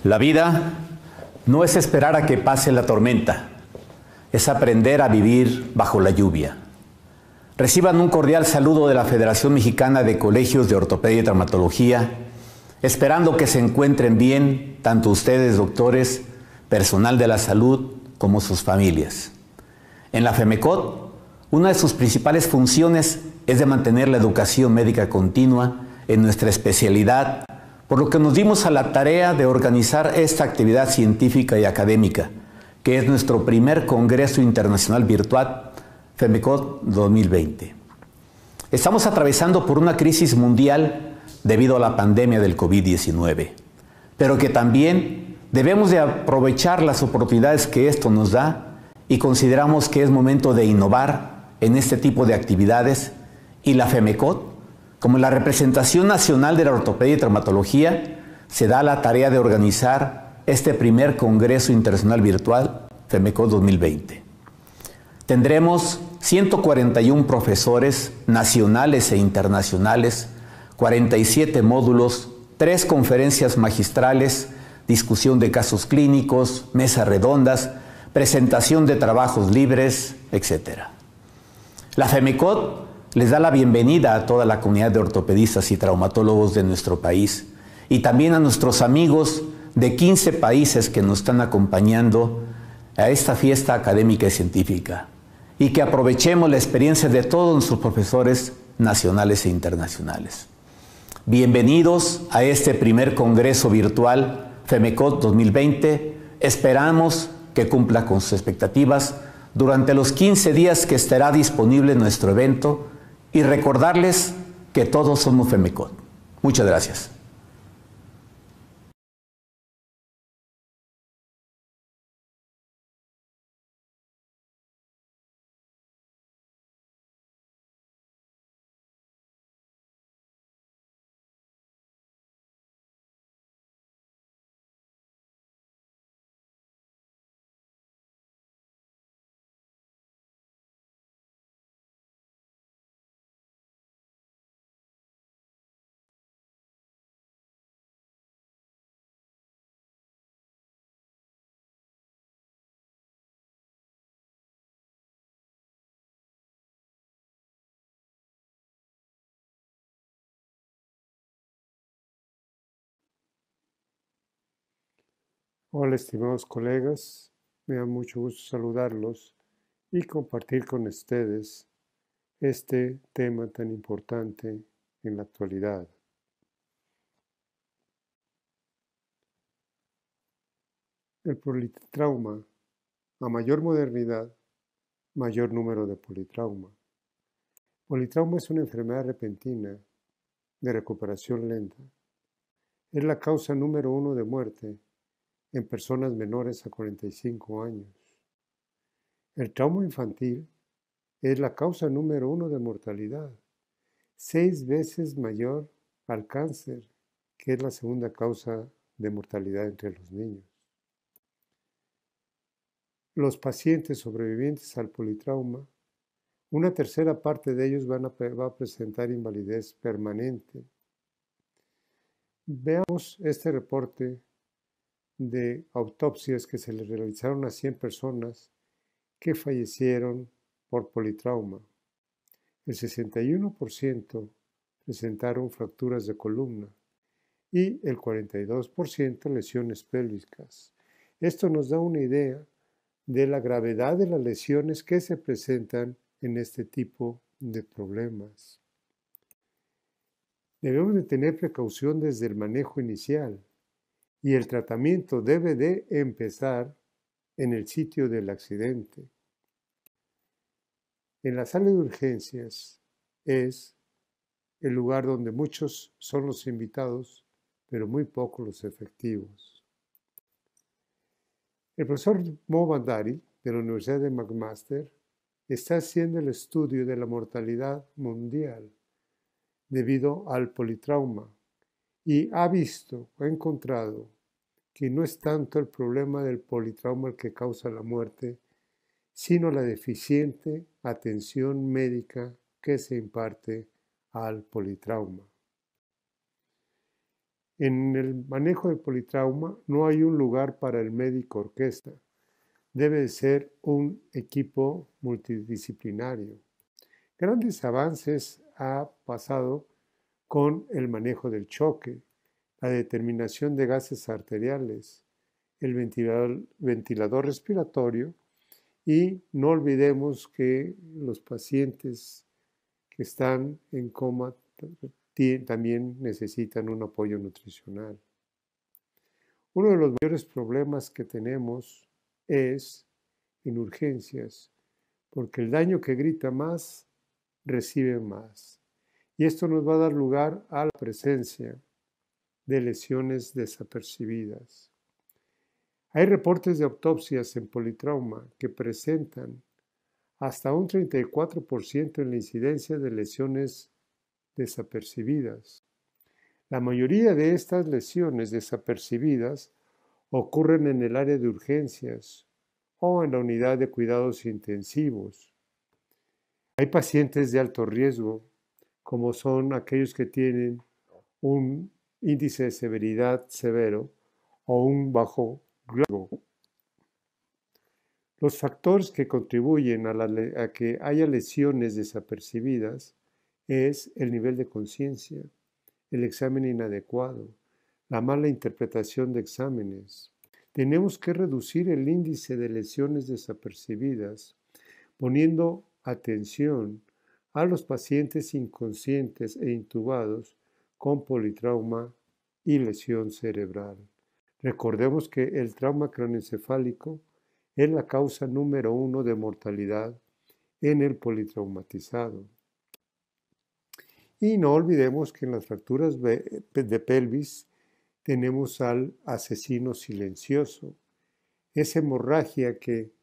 La vida no es esperar a que pase la tormenta, es aprender a vivir bajo la lluvia. Reciban un cordial saludo de la Federación Mexicana de Colegios de Ortopedia y Traumatología, esperando que se encuentren bien tanto ustedes, doctores, personal de la salud, como sus familias. En la FEMECOT, una de sus principales funciones es de mantener la educación médica continua en nuestra especialidad, por lo que nos dimos a la tarea de organizar esta actividad científica y académica, que es nuestro primer Congreso Internacional Virtual FEMECOT 2020. Estamos atravesando por una crisis mundial debido a la pandemia del COVID-19, pero que también debemos de aprovechar las oportunidades que esto nos da y consideramos que es momento de innovar en este tipo de actividades y la FEMECOT, como la representación nacional de la ortopedia y traumatología, se da la tarea de organizar este primer Congreso Internacional Virtual FEMECOT 2020. Tendremos 141 profesores nacionales e internacionales, 47 módulos, 3 conferencias magistrales, discusión de casos clínicos, mesas redondas, presentación de trabajos libres, etc. La FEMECOT les da la bienvenida a toda la comunidad de ortopedistas y traumatólogos de nuestro país y también a nuestros amigos de 15 países que nos están acompañando a esta fiesta académica y científica, y que aprovechemos la experiencia de todos nuestros profesores nacionales e internacionales. Bienvenidos a este primer Congreso Virtual FEMECOT 2020. Esperamos que cumpla con sus expectativas durante los 15 días que estará disponible nuestro evento y recordarles que todos somos FEMECOT. Muchas gracias. Hola, estimados colegas, me da mucho gusto saludarlos y compartir con ustedes este tema tan importante en la actualidad. El politrauma, a mayor modernidad, mayor número de politrauma. Politrauma es una enfermedad repentina de recuperación lenta. Es la causa número 1 de muerte en personas menores a 45 años. El trauma infantil es la causa número 1 de mortalidad, 6 veces mayor al cáncer, que es la segunda causa de mortalidad entre los niños. Los pacientes sobrevivientes al politrauma, una tercera parte de ellos va a presentar invalidez permanente. Veamos este reporte de autopsias que se le realizaron a 100 personas que fallecieron por politrauma. El 61% presentaron fracturas de columna y el 42% lesiones pélvicas. Esto nos da una idea de la gravedad de las lesiones que se presentan en este tipo de problemas. Debemos de tener precaución desde el manejo inicial y el tratamiento debe de empezar en el sitio del accidente. En la sala de urgencias es el lugar donde muchos son los invitados, pero muy pocos los efectivos. El profesor Mo Bandari, de la Universidad de McMaster, está haciendo el estudio de la mortalidad mundial debido al politrauma y ha encontrado que no es tanto el problema del politrauma el que causa la muerte, sino la deficiente atención médica que se imparte al politrauma. En el manejo del politrauma no hay un lugar para el médico orquesta. Debe ser un equipo multidisciplinario. Grandes avances ha pasado con el manejo del choque, la determinación de gases arteriales, el ventilador respiratorio y no olvidemos que los pacientes que están en coma también necesitan un apoyo nutricional. Uno de los mayores problemas que tenemos es en urgencias, porque el daño que grita más, recibe más. Y esto nos va a dar lugar a la presencia de lesiones desapercibidas. Hay reportes de autopsias en politrauma que presentan hasta un 34% en la incidencia de lesiones desapercibidas. La mayoría de estas lesiones desapercibidas ocurren en el área de urgencias o en la unidad de cuidados intensivos. Hay pacientes de alto riesgo, como son aquellos que tienen un índice de severidad severo o un bajo riesgo. Los factores que contribuyen a que haya lesiones desapercibidas es el nivel de conciencia, el examen inadecuado, la mala interpretación de exámenes. Tenemos que reducir el índice de lesiones desapercibidas poniendo atención a los pacientes inconscientes e intubados con politrauma y lesión cerebral. Recordemos que el trauma craneoencefálico es la causa número 1 de mortalidad en el politraumatizado. Y no olvidemos que en las fracturas de pelvis tenemos al asesino silencioso, esa hemorragia que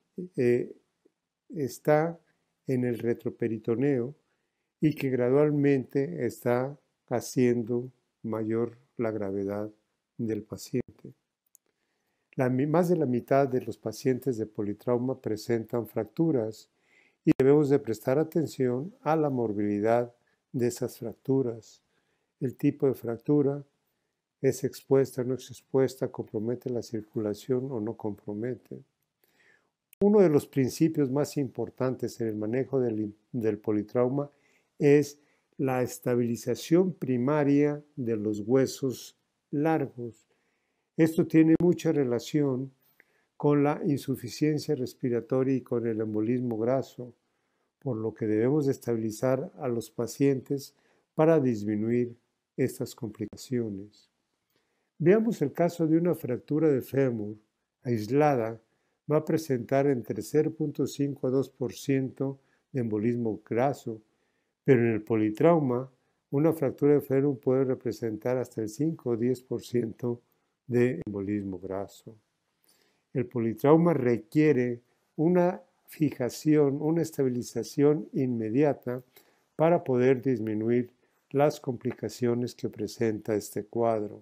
está en el retroperitoneo y que gradualmente está haciendo mayor la gravedad del paciente. Más de la mitad de los pacientes de politrauma presentan fracturas y debemos de prestar atención a la morbilidad de esas fracturas. El tipo de fractura, es expuesta, no es expuesta, compromete la circulación o no compromete. Uno de los principios más importantes en el manejo del politrauma es la estabilización primaria de los huesos largos. Esto tiene mucha relación con la insuficiencia respiratoria y con el embolismo graso, por lo que debemos estabilizar a los pacientes para disminuir estas complicaciones. Veamos el caso de una fractura de fémur aislada. Va a presentar entre 0.5 a 2% de embolismo graso, pero en el politrauma, una fractura de fémur puede representar hasta el 5 o 10% de embolismo graso. El politrauma requiere una fijación, una estabilización inmediata para poder disminuir las complicaciones que presenta este cuadro.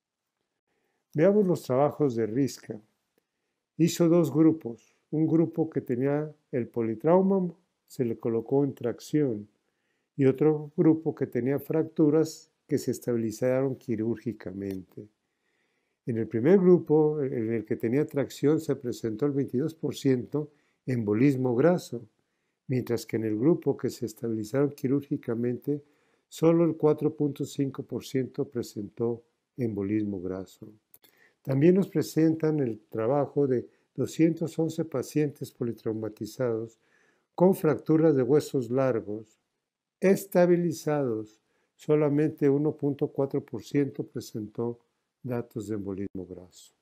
Veamos los trabajos de Risca. Hizo dos grupos. Un grupo que tenía el politrauma, se le colocó en tracción, y otro grupo que tenía fracturas que se estabilizaron quirúrgicamente. En el primer grupo, en el que tenía tracción, se presentó el 22% embolismo graso, mientras que en el grupo que se estabilizaron quirúrgicamente, solo el 4.5% presentó embolismo graso. También nos presentan el trabajo de 211 pacientes politraumatizados con fracturas de huesos largos, estabilizados. Solamente 1.4% presentó datos de embolismo graso.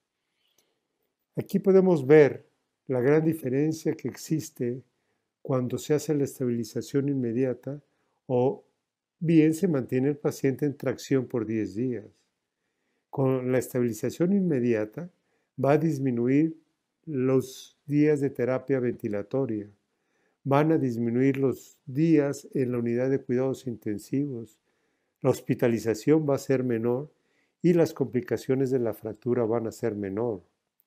Aquí podemos ver la gran diferencia que existe cuando se hace la estabilización inmediata o bien se mantiene el paciente en tracción por 10 días. Con la estabilización inmediata va a disminuir los días de terapia ventilatoria, van a disminuir los días en la unidad de cuidados intensivos, la hospitalización va a ser menor y las complicaciones de la fractura van a ser menor.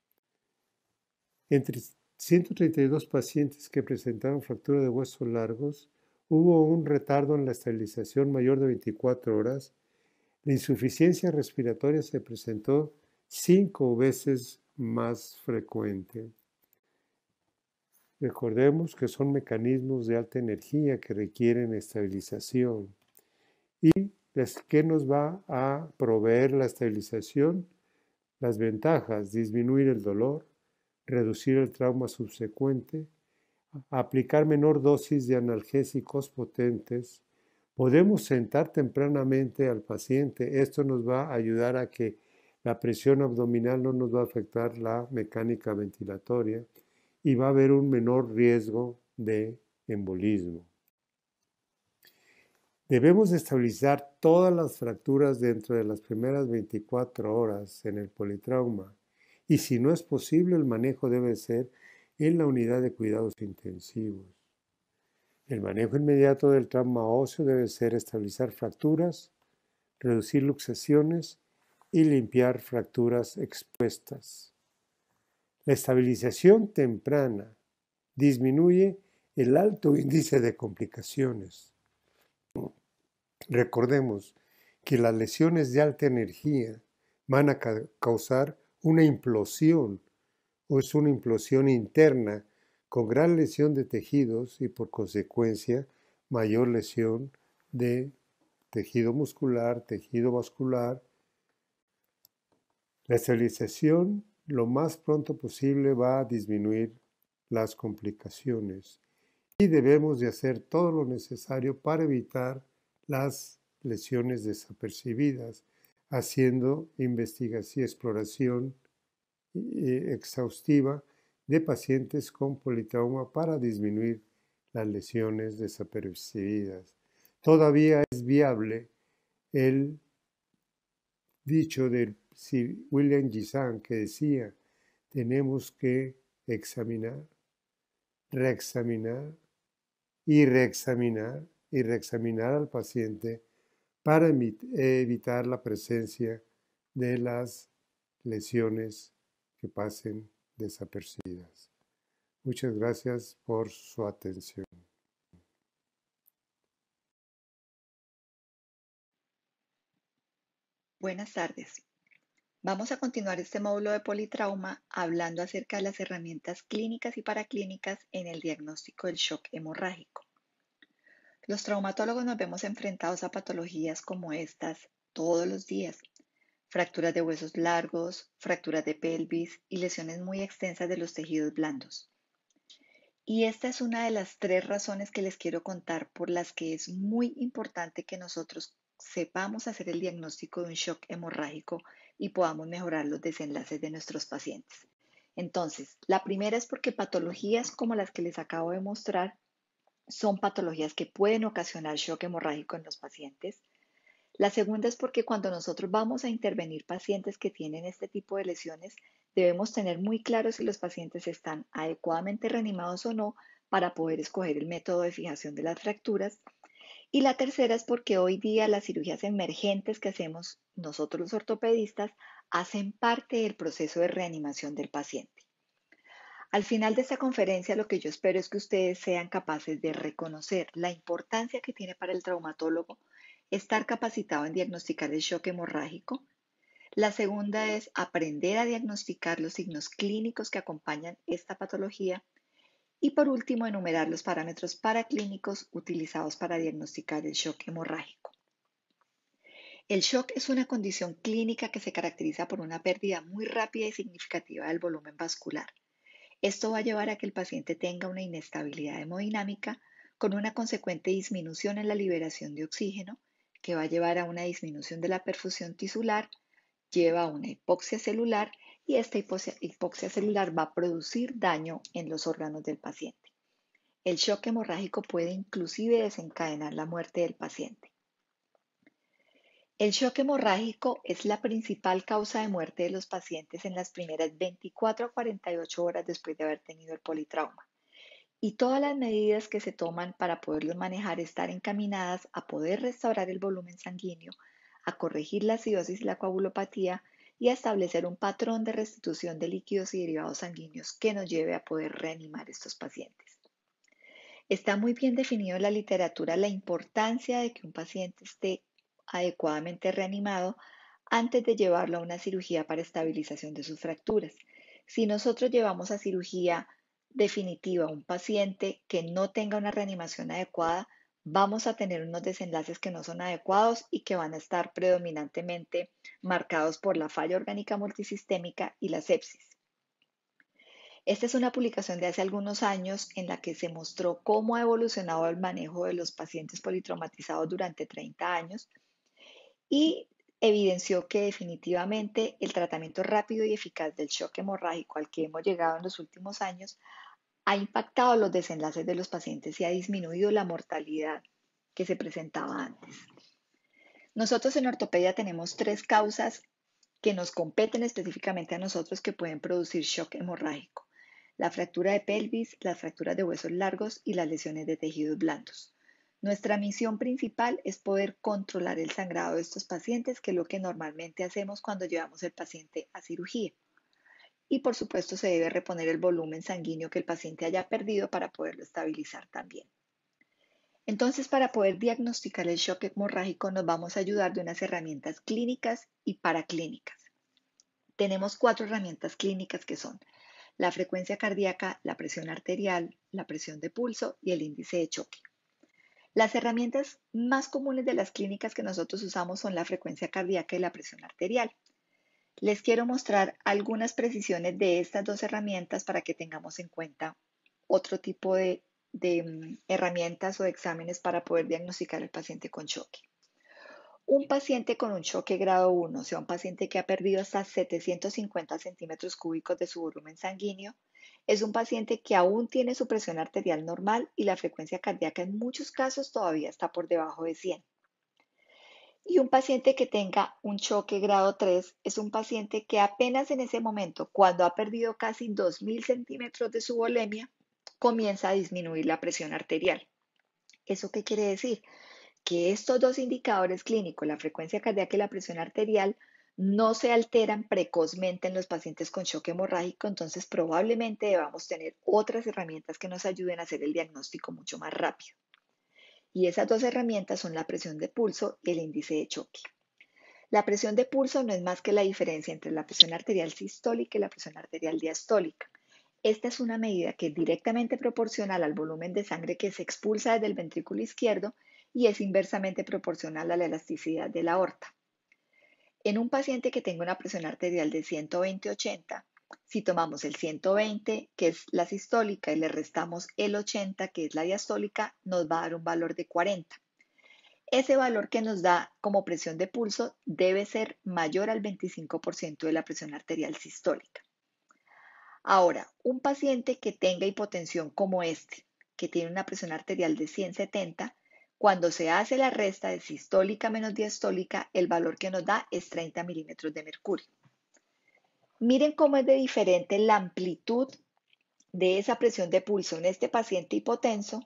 Entre 132 pacientes que presentaron fractura de huesos largos, hubo un retardo en la estabilización mayor de 24 horas. La insuficiencia respiratoria se presentó 5 veces más frecuente. Recordemos que son mecanismos de alta energía que requieren estabilización. ¿Y qué nos va a proveer la estabilización? Las ventajas: disminuir el dolor, reducir el trauma subsecuente, aplicar menor dosis de analgésicos potentes. Podemos sentar tempranamente al paciente. Esto nos va a ayudar a que la presión abdominal no nos va a afectar la mecánica ventilatoria y va a haber un menor riesgo de embolismo. Debemos estabilizar todas las fracturas dentro de las primeras 24 horas en el politrauma, y si no es posible, el manejo debe ser en la unidad de cuidados intensivos. El manejo inmediato del trauma óseo debe ser estabilizar fracturas, reducir luxaciones y limpiar fracturas expuestas. La estabilización temprana disminuye el alto índice de complicaciones. Recordemos que las lesiones de alta energía van a causar una implosión, o es una implosión interna con gran lesión de tejidos y por consecuencia mayor lesión de tejido muscular, tejido vascular. La estabilización lo más pronto posible va a disminuir las complicaciones y debemos de hacer todo lo necesario para evitar las lesiones desapercibidas, haciendo investigación y exploración exhaustiva de pacientes con politrauma para disminuir las lesiones desapercibidas. Todavía es viable el dicho de Sir William Gisan que decía: tenemos que examinar, reexaminar y reexaminar y reexaminar al paciente para evitar la presencia de las lesiones que pasen desapercibidas. Muchas gracias por su atención. Buenas tardes. Vamos a continuar este módulo de politrauma hablando acerca de las herramientas clínicas y paraclínicas en el diagnóstico del shock hemorrágico. Los traumatólogos nos vemos enfrentados a patologías como estas todos los días: fracturas de huesos largos, fracturas de pelvis y lesiones muy extensas de los tejidos blandos. Y esta es una de las 3 razones que les quiero contar por las que es muy importante que nosotros sepamos hacer el diagnóstico de un shock hemorrágico y podamos mejorar los desenlaces de nuestros pacientes. Entonces, la primera es porque patologías como las que les acabo de mostrar son patologías que pueden ocasionar shock hemorrágico en los pacientes. La segunda es porque cuando nosotros vamos a intervenir pacientes que tienen este tipo de lesiones, debemos tener muy claro si los pacientes están adecuadamente reanimados o no para poder escoger el método de fijación de las fracturas. Y la tercera es porque hoy día las cirugías emergentes que hacemos nosotros los ortopedistas hacen parte del proceso de reanimación del paciente. Al final de esta conferencia, lo que yo espero es que ustedes sean capaces de reconocer la importancia que tiene para el traumatólogo estar capacitado en diagnosticar el shock hemorrágico. La segunda es aprender a diagnosticar los signos clínicos que acompañan esta patología. Y por último, enumerar los parámetros paraclínicos utilizados para diagnosticar el shock hemorrágico. El shock es una condición clínica que se caracteriza por una pérdida muy rápida y significativa del volumen vascular. Esto va a llevar a que el paciente tenga una inestabilidad hemodinámica con una consecuente disminución en la liberación de oxígeno, que va a llevar a una disminución de la perfusión tisular, lleva a una hipoxia celular y esta hipoxia celular va a producir daño en los órganos del paciente. El shock hemorrágico puede inclusive desencadenar la muerte del paciente. El shock hemorrágico es la principal causa de muerte de los pacientes en las primeras 24 a 48 horas después de haber tenido el politrauma. Y todas las medidas que se toman para poderlos manejar están encaminadas a poder restaurar el volumen sanguíneo, a corregir la acidosis y la coagulopatía y a establecer un patrón de restitución de líquidos y derivados sanguíneos que nos lleve a poder reanimar estos pacientes. Está muy bien definido en la literatura la importancia de que un paciente esté adecuadamente reanimado antes de llevarlo a una cirugía para estabilización de sus fracturas. Si nosotros llevamos a cirugía definitiva a un paciente que no tenga una reanimación adecuada, vamos a tener unos desenlaces que no son adecuados y que van a estar predominantemente marcados por la falla orgánica multisistémica y la sepsis. Esta es una publicación de hace algunos años en la que se mostró cómo ha evolucionado el manejo de los pacientes politraumatizados durante 30 años y evidenció que definitivamente el tratamiento rápido y eficaz del shock hemorrágico al que hemos llegado en los últimos años ha impactado los desenlaces de los pacientes y ha disminuido la mortalidad que se presentaba antes. Nosotros en ortopedia tenemos 3 causas que nos competen específicamente a nosotros que pueden producir shock hemorrágico: la fractura de pelvis, las fracturas de huesos largos y las lesiones de tejidos blandos. Nuestra misión principal es poder controlar el sangrado de estos pacientes, que es lo que normalmente hacemos cuando llevamos el paciente a cirugía. Y por supuesto se debe reponer el volumen sanguíneo que el paciente haya perdido para poderlo estabilizar también. Entonces, para poder diagnosticar el shock hemorrágico nos vamos a ayudar de unas herramientas clínicas y paraclínicas. Tenemos 4 herramientas clínicas que son la frecuencia cardíaca, la presión arterial, la presión de pulso y el índice de choque. Las herramientas más comunes de las clínicas que nosotros usamos son la frecuencia cardíaca y la presión arterial. Les quiero mostrar algunas precisiones de estas 2 herramientas para que tengamos en cuenta otro tipo de herramientas o de exámenes para poder diagnosticar al paciente con choque. Un paciente con un choque grado 1, o sea, un paciente que ha perdido hasta 750 centímetros cúbicos de su volumen sanguíneo, es un paciente que aún tiene su presión arterial normal y la frecuencia cardíaca en muchos casos todavía está por debajo de 100. Y un paciente que tenga un choque grado 3 es un paciente que apenas en ese momento, cuando ha perdido casi 2000 centímetros de su volemia, comienza a disminuir la presión arterial. ¿Eso qué quiere decir? Que estos 2 indicadores clínicos, la frecuencia cardíaca y la presión arterial, no se alteran precozmente en los pacientes con shock hemorrágico, entonces probablemente debamos tener otras herramientas que nos ayuden a hacer el diagnóstico mucho más rápido. Y esas 2 herramientas son la presión de pulso y el índice de choque. La presión de pulso no es más que la diferencia entre la presión arterial sistólica y la presión arterial diastólica. Esta es una medida que es directamente proporcional al volumen de sangre que se expulsa desde el ventrículo izquierdo y es inversamente proporcional a la elasticidad de la aorta. En un paciente que tenga una presión arterial de 120/80, si tomamos el 120, que es la sistólica, y le restamos el 80, que es la diastólica, nos va a dar un valor de 40. Ese valor que nos da como presión de pulso debe ser mayor al 25% de la presión arterial sistólica. Ahora, un paciente que tenga hipotensión como este, que tiene una presión arterial de 170, cuando se hace la resta de sistólica menos diastólica, el valor que nos da es 30 milímetros de mercurio. Miren cómo es de diferente la amplitud de esa presión de pulso en este paciente hipotenso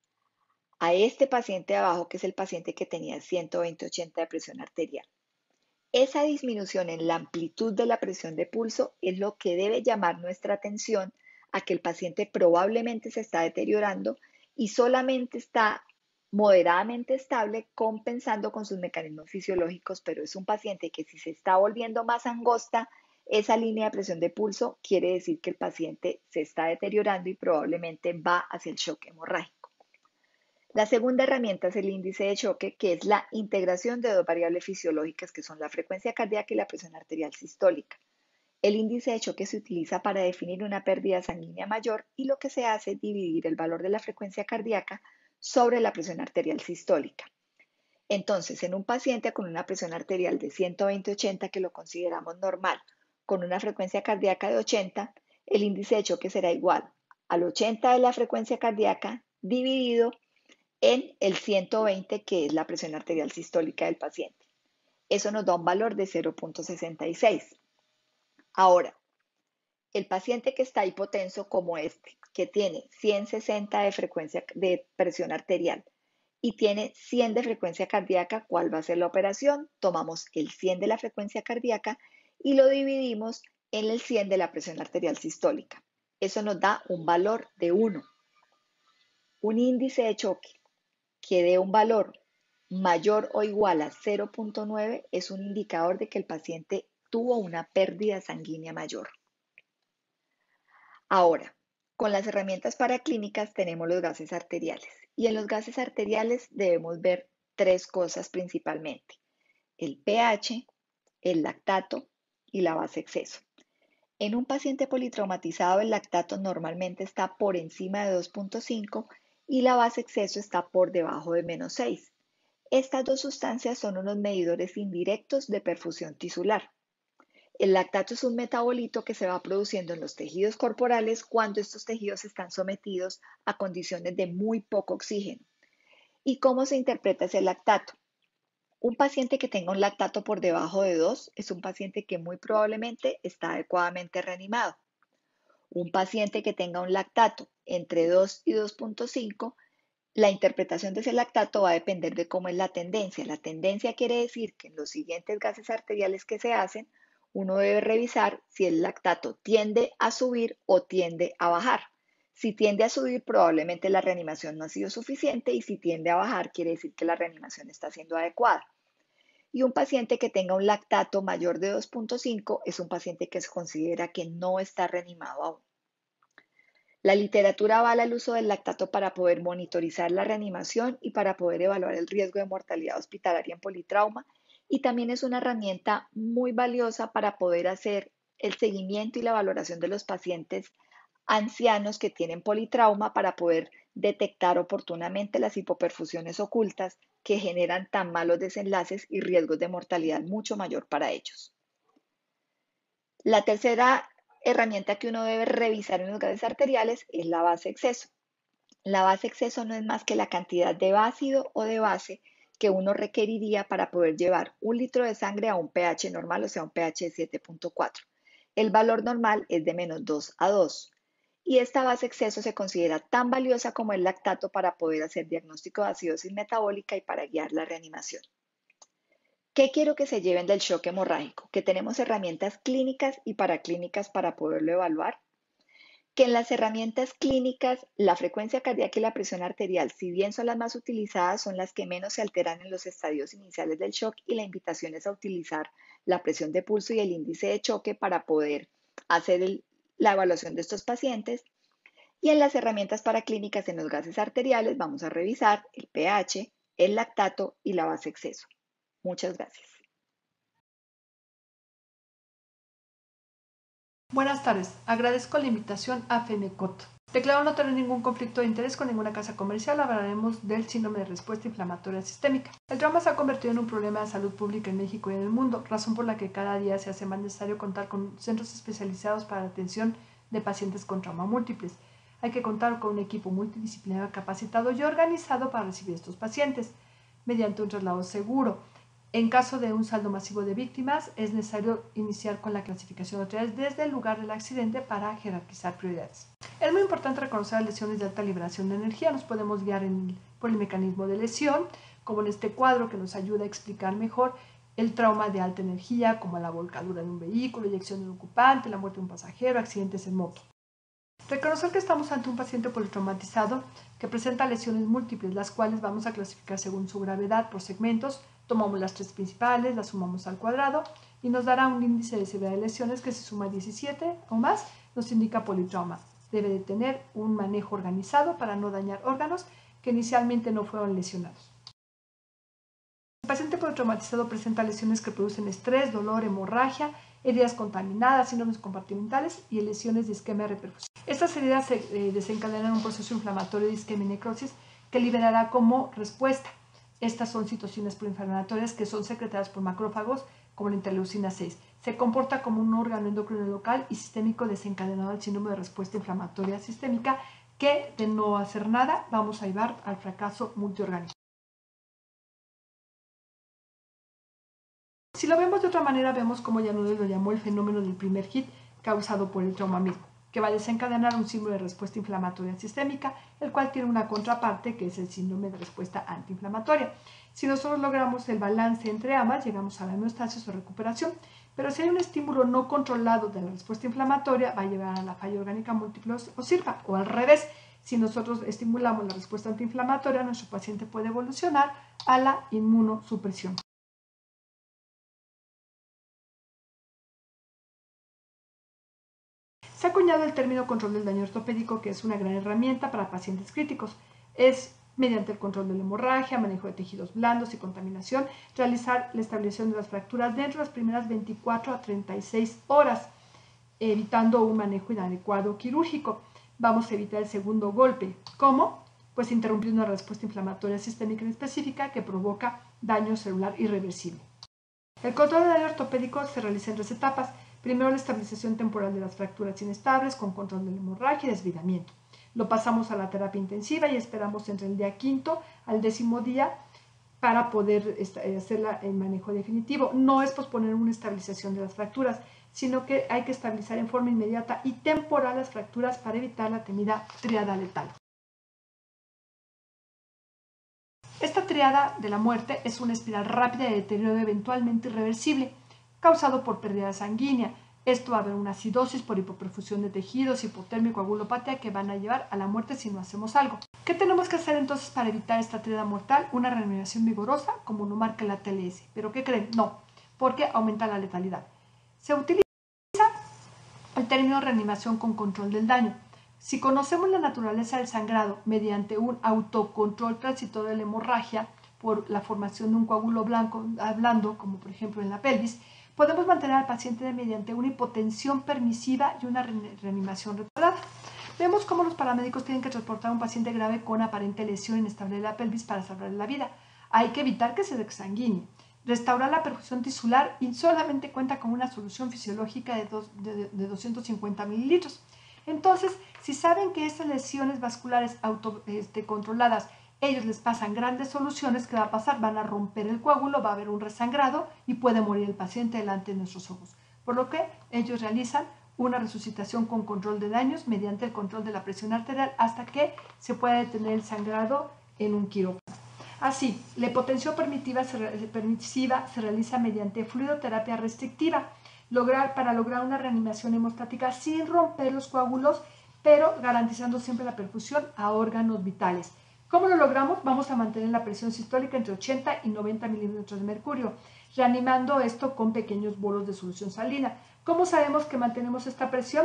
a este paciente de abajo, que es el paciente que tenía 120/80 de presión arterial. Esa disminución en la amplitud de la presión de pulso es lo que debe llamar nuestra atención a que el paciente probablemente se está deteriorando y solamente está moderadamente estable, compensando con sus mecanismos fisiológicos, pero es un paciente que, si se está volviendo más angosta esa línea de presión de pulso, quiere decir que el paciente se está deteriorando y probablemente va hacia el shock hemorrágico. La segunda herramienta es el índice de choque, que es la integración de 2 variables fisiológicas que son la frecuencia cardíaca y la presión arterial sistólica. El índice de choque se utiliza para definir una pérdida sanguínea mayor y lo que se hace es dividir el valor de la frecuencia cardíaca sobre la presión arterial sistólica. Entonces, en un paciente con una presión arterial de 120/80, que lo consideramos normal, con una frecuencia cardíaca de 80, el índice de choque será igual al 80 de la frecuencia cardíaca dividido en el 120, que es la presión arterial sistólica del paciente. Eso nos da un valor de 0.66. Ahora, el paciente que está hipotenso como este, que tiene 160 de frecuencia de presión arterial y tiene 100 de frecuencia cardíaca, ¿cuál va a ser la operación? Tomamos el 100 de la frecuencia cardíaca y lo dividimos en el 100 de la presión arterial sistólica. Eso nos da un valor de 1. Un índice de choque que dé un valor mayor o igual a 0,9 es un indicador de que el paciente tuvo una pérdida sanguínea mayor. Ahora, con las herramientas paraclínicas tenemos los gases arteriales y en los gases arteriales debemos ver tres cosas principalmente: el pH, el lactato y la base exceso. En un paciente politraumatizado el lactato normalmente está por encima de 2,5 y la base exceso está por debajo de -6. Estas dos sustancias son unos medidores indirectos de perfusión tisular. El lactato es un metabolito que se va produciendo en los tejidos corporales cuando estos tejidos están sometidos a condiciones de muy poco oxígeno. ¿Y cómo se interpreta ese lactato? Un paciente que tenga un lactato por debajo de 2 es un paciente que muy probablemente está adecuadamente reanimado. Un paciente que tenga un lactato entre 2 y 2,5, la interpretación de ese lactato va a depender de cómo es la tendencia. La tendencia quiere decir que en los siguientes gases arteriales que se hacen, uno debe revisar si el lactato tiende a subir o tiende a bajar. Si tiende a subir, probablemente la reanimación no ha sido suficiente, y si tiende a bajar, quiere decir que la reanimación está siendo adecuada. Y un paciente que tenga un lactato mayor de 2,5 es un paciente que se considera que no está reanimado aún. La literatura avala el uso del lactato para poder monitorizar la reanimación y para poder evaluar el riesgo de mortalidad hospitalaria en politrauma, y también es una herramienta muy valiosa para poder hacer el seguimiento y la valoración de los pacientes ancianos que tienen politrauma para poder detectar oportunamente las hipoperfusiones ocultas que generan tan malos desenlaces y riesgos de mortalidad mucho mayor para ellos. La tercera herramienta que uno debe revisar en los gases arteriales es la base exceso. La base exceso no es más que la cantidad de ácido o de base que uno requeriría para poder llevar 1 litro de sangre a un pH normal, o sea, un pH de 7,4. El valor normal es de -2 a 2. Y esta base exceso se considera tan valiosa como el lactato para poder hacer diagnóstico de acidosis metabólica y para guiar la reanimación. ¿Qué quiero que se lleven del shock hemorrágico? Que tenemos herramientas clínicas y paraclínicas para poderlo evaluar. Que en las herramientas clínicas la frecuencia cardíaca y la presión arterial, si bien son las más utilizadas, son las que menos se alteran en los estadios iniciales del shock, y la invitación es a utilizar la presión de pulso y el índice de choque para poder hacer la evaluación de estos pacientes. Y en las herramientas paraclínicas en los gases arteriales vamos a revisar el pH, el lactato y la base exceso. Muchas gracias. Buenas tardes, agradezco la invitación a FEMECOT. Declaro no tener ningún conflicto de interés con ninguna casa comercial. Hablaremos del síndrome de respuesta inflamatoria sistémica. El trauma se ha convertido en un problema de salud pública en México y en el mundo, razón por la que cada día se hace más necesario contar con centros especializados para la atención de pacientes con trauma múltiples. Hay que contar con un equipo multidisciplinario capacitado y organizado para recibir estos pacientes mediante un traslado seguro. En caso de un saldo masivo de víctimas, es necesario iniciar con la clasificación de autoridades desde el lugar del accidente para jerarquizar prioridades. Es muy importante reconocer las lesiones de alta liberación de energía. Nos podemos guiar por el mecanismo de lesión, como en este cuadro, que nos ayuda a explicar mejor el trauma de alta energía, como la volcadura de un vehículo, eyección de un ocupante, la muerte de un pasajero, accidentes en moto. Reconocer que estamos ante un paciente politraumatizado que presenta lesiones múltiples, las cuales vamos a clasificar según su gravedad por segmentos. Tomamos las tres principales, las sumamos al cuadrado y nos dará un índice de severidad de lesiones que, si suma 17 o más, nos indica politrauma. Debe de tener un manejo organizado para no dañar órganos que inicialmente no fueron lesionados. El paciente politraumatizado presenta lesiones que producen estrés, dolor, hemorragia, heridas contaminadas, síndromes compartimentales y lesiones de isquemia y reperfusión. Estas heridas se desencadenan un proceso inflamatorio de isquemia y necrosis que liberará como respuesta. Estas son citocinas proinflamatorias que son secretadas por macrófagos, como la interleucina 6. Se comporta como un órgano endocrino local y sistémico desencadenado al síndrome de respuesta inflamatoria sistémica, que, de no hacer nada, vamos a llevar al fracaso multiorgánico. Si lo vemos de otra manera, vemos como Yanunes lo llamó el fenómeno del primer hit causado por el trauma mismo, que va a desencadenar un síndrome de respuesta inflamatoria sistémica, el cual tiene una contraparte, que es el síndrome de respuesta antiinflamatoria. Si nosotros logramos el balance entre ambas, llegamos a la homeostasis o recuperación. Pero si hay un estímulo no controlado de la respuesta inflamatoria, va a llevar a la falla orgánica múltiple o SIRFA, o al revés. Si nosotros estimulamos la respuesta antiinflamatoria, nuestro paciente puede evolucionar a la inmunosupresión. Se ha acuñado el término control del daño ortopédico, que es una gran herramienta para pacientes críticos. Es mediante el control de la hemorragia, manejo de tejidos blandos y contaminación, realizar la estabilización de las fracturas dentro de las primeras 24 a 36 horas, evitando un manejo inadecuado quirúrgico. Vamos a evitar el segundo golpe. ¿Cómo? Pues interrumpiendo una respuesta inflamatoria sistémica específica que provoca daño celular irreversible. El control del daño ortopédico se realiza en 3 etapas. Primero, la estabilización temporal de las fracturas inestables con control de la hemorragia y desvidamiento. Lo pasamos a la terapia intensiva y esperamos entre el día 5 al 10º día para poder hacer el manejo definitivo. No es posponer una estabilización de las fracturas, sino que hay que estabilizar en forma inmediata y temporal las fracturas para evitar la temida tríada letal. Esta tríada de la muerte es una espiral rápida de deterioro eventualmente irreversible, causado por pérdida sanguínea. Esto va a haber una acidosis por hipoperfusión de tejidos, hipotermia y coagulopatía que van a llevar a la muerte si no hacemos algo. ¿Qué tenemos que hacer entonces para evitar esta tríada mortal? Una reanimación vigorosa, como lo marca la TLS. ¿Pero qué creen? No, porque aumenta la letalidad. Se utiliza el término reanimación con control del daño. Si conocemos la naturaleza del sangrado mediante un autocontrol transitorio de la hemorragia por la formación de un coágulo blando, como por ejemplo en la pelvis, podemos mantener al paciente mediante una hipotensión permisiva y una reanimación retardada. Vemos cómo los paramédicos tienen que transportar a un paciente grave con aparente lesión inestable de la pelvis para salvarle la vida. Hay que evitar que se exsanguine. Restaurar la perfusión tisular y solamente cuenta con una solución fisiológica de 250 mililitros. Entonces, si saben que estas lesiones vasculares controladas, ellos les pasan grandes soluciones, ¿qué va a pasar? Van a romper el coágulo, va a haber un resangrado y puede morir el paciente delante de nuestros ojos. Por lo que ellos realizan una resucitación con control de daños mediante el control de la presión arterial hasta que se pueda detener el sangrado en un quirófano. Así, la hipotensión permisiva se realiza mediante fluidoterapia restrictiva para lograr una reanimación hemostática sin romper los coágulos, pero garantizando siempre la perfusión a órganos vitales. ¿Cómo lo logramos? Vamos a mantener la presión sistólica entre 80 y 90 milímetros de mercurio, reanimando esto con pequeños bolos de solución salina. ¿Cómo sabemos que mantenemos esta presión?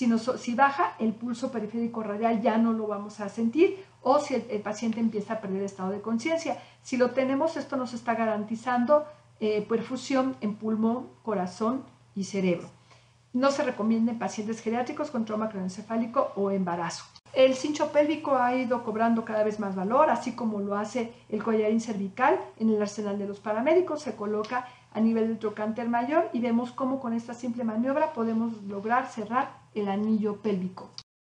Si baja, el pulso periférico radial ya no lo vamos a sentir, o si el paciente empieza a perder estado de conciencia. Si lo tenemos, esto nos está garantizando perfusión en pulmón, corazón y cerebro. No se recomienda en pacientes geriátricos con trauma craneoencefálico o embarazo. El cincho pélvico ha ido cobrando cada vez más valor, así como lo hace el collarín cervical en el arsenal de los paramédicos. Se coloca a nivel del trocánter mayor y vemos cómo con esta simple maniobra podemos lograr cerrar el anillo pélvico.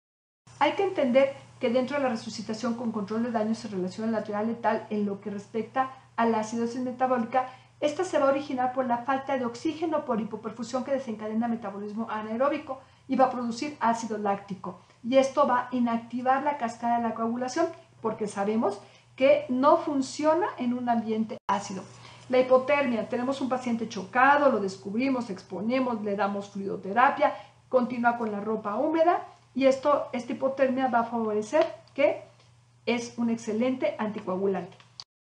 Hay que entender que dentro de la resucitación con control de daño se relaciona la tríada letal en lo que respecta a la acidosis metabólica. Esta se va a originar por la falta de oxígeno por hipoperfusión que desencadena metabolismo anaeróbico y va a producir ácido láctico. Y esto va a inactivar la cascada de la coagulación porque sabemos que no funciona en un ambiente ácido. La hipotermia, tenemos un paciente chocado, lo descubrimos, exponemos, le damos fluidoterapia, continúa con la ropa húmeda y esta hipotermia va a favorecer que es un excelente anticoagulante.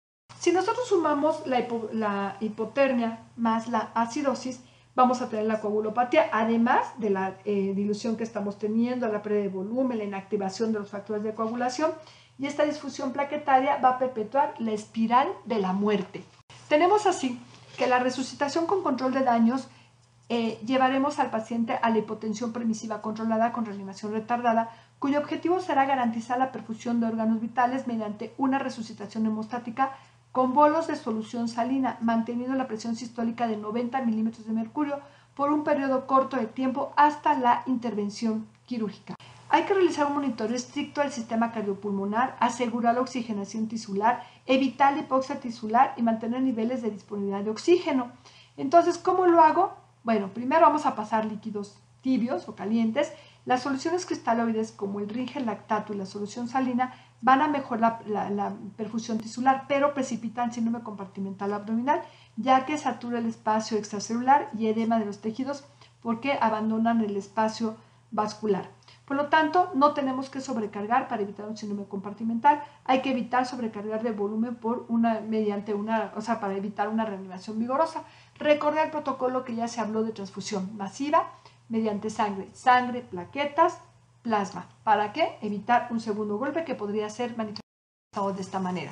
Si nosotros sumamos la hipotermia más la acidosis, vamos a tener la coagulopatía, además de la dilución que estamos teniendo, la pérdida de volumen, la inactivación de los factores de coagulación, y esta disfunción plaquetaria va a perpetuar la espiral de la muerte. Tenemos así que la resucitación con control de daños llevaremos al paciente a la hipotensión permisiva controlada con reanimación retardada, cuyo objetivo será garantizar la perfusión de órganos vitales mediante una resucitación hemostática con bolos de solución salina, manteniendo la presión sistólica de 90 milímetros de mercurio por un periodo corto de tiempo hasta la intervención quirúrgica. Hay que realizar un monitoreo estricto del sistema cardiopulmonar, asegurar la oxigenación tisular, evitar la hipoxia tisular y mantener niveles de disponibilidad de oxígeno. Entonces, ¿cómo lo hago? Bueno, primero vamos a pasar líquidos tibios o calientes. Las soluciones cristaloides como el rígel lactato y la solución salina van a mejorar la perfusión tisular, pero precipitan síndrome compartimental abdominal, ya que satura el espacio extracelular y edema de los tejidos porque abandonan el espacio vascular. Por lo tanto, no tenemos que sobrecargar para evitar un síndrome compartimental. Hay que evitar sobrecargar de volumen para evitar una reanimación vigorosa. Recordar el protocolo que ya se habló de transfusión masiva mediante sangre, plaquetas, plasma. ¿Para qué? Evitar un segundo golpe que podría ser manifestado de esta manera.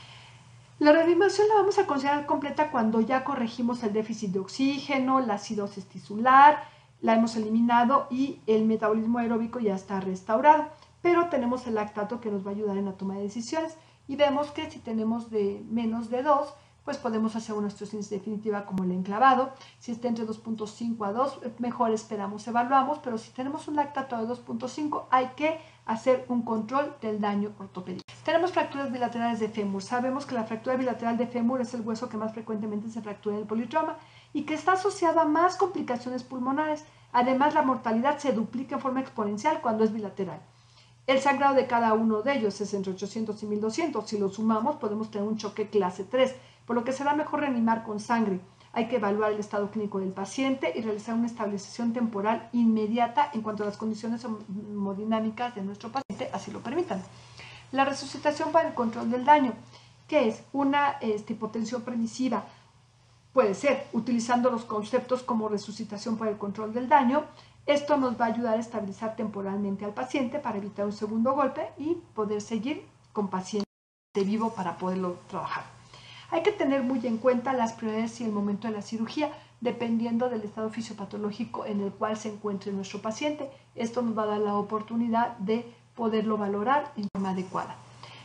La reanimación la vamos a considerar completa cuando ya corregimos el déficit de oxígeno, la acidosis tisular, la hemos eliminado y el metabolismo aeróbico ya está restaurado. Pero tenemos el lactato que nos va a ayudar en la toma de decisiones y vemos que si tenemos de menos de 2, pues podemos hacer una osteosíntesis definitiva como el enclavado. Si está entre 2.5 a 2, mejor esperamos, evaluamos, pero si tenemos un lactato de 2.5, hay que hacer un control del daño ortopédico. Tenemos fracturas bilaterales de fémur. Sabemos que la fractura bilateral de fémur es el hueso que más frecuentemente se fractura en el politrauma y que está asociado a más complicaciones pulmonares. Además, la mortalidad se duplica en forma exponencial cuando es bilateral. El sangrado de cada uno de ellos es entre 800 y 1200. Si lo sumamos, podemos tener un choque clase 3, por lo que será mejor reanimar con sangre. Hay que evaluar el estado clínico del paciente y realizar una estabilización temporal inmediata en cuanto a las condiciones hemodinámicas de nuestro paciente así lo permitan. La resucitación para el control del daño, que es una hipotensión permisiva, puede ser utilizando los conceptos como resucitación para el control del daño. Esto nos va a ayudar a estabilizar temporalmente al paciente para evitar un segundo golpe y poder seguir con paciente vivo para poderlo trabajar. Hay que tener muy en cuenta las prioridades y el momento de la cirugía, dependiendo del estado fisiopatológico en el cual se encuentre nuestro paciente. Esto nos va a dar la oportunidad de poderlo valorar en forma adecuada.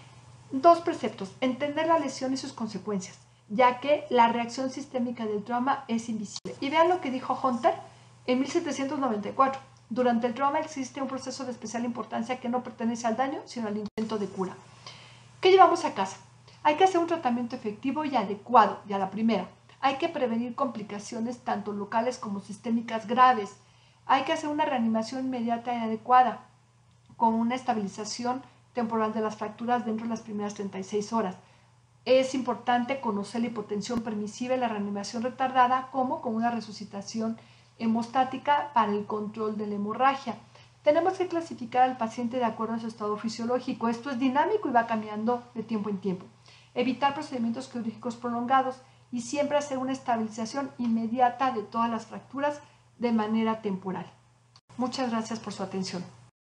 2 preceptos: entender la lesión y sus consecuencias, ya que la reacción sistémica del trauma es invisible. Y vean lo que dijo Hunter en 1794. Durante el trauma existe un proceso de especial importancia que no pertenece al daño, sino al intento de cura. ¿Qué llevamos a casa? Hay que hacer un tratamiento efectivo y adecuado, ya la primera. Hay que prevenir complicaciones tanto locales como sistémicas graves. Hay que hacer una reanimación inmediata y adecuada, con una estabilización temporal de las fracturas dentro de las primeras 36 horas. Es importante conocer la hipotensión permisiva y la reanimación retardada, como con una resucitación hemostática para el control de la hemorragia. Tenemos que clasificar al paciente de acuerdo a su estado fisiológico. Esto es dinámico y va cambiando de tiempo en tiempo. Evitar procedimientos quirúrgicos prolongados y siempre hacer una estabilización inmediata de todas las fracturas de manera temporal. Muchas gracias por su atención.